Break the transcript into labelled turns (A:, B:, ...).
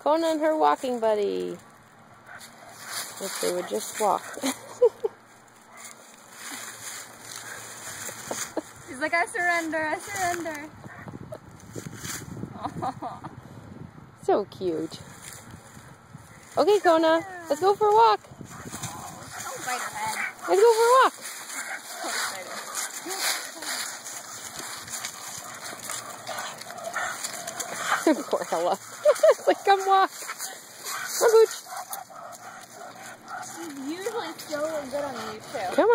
A: Kona and her walking buddy. If they would just walk.
B: She's like, I surrender, I surrender. Oh.
A: So cute. Okay, Kona, let's go for a walk.
B: Don't bite her head.
A: Let's go for a walk. Poor Ella. It's like, come walk. Come, Booch.
B: She's usually so good on you, too.
A: Come on.